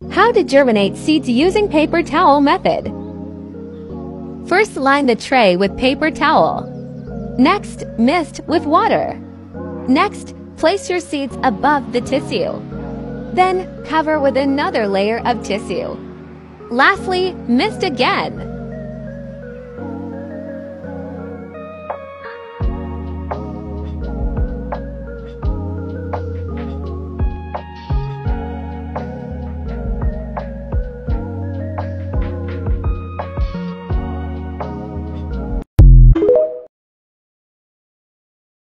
How to germinate seeds using paper towel method. First, line the tray with paper towel. Next, mist with water. Next, place your seeds above the tissue. Then, cover with another layer of tissue. Lastly, mist again.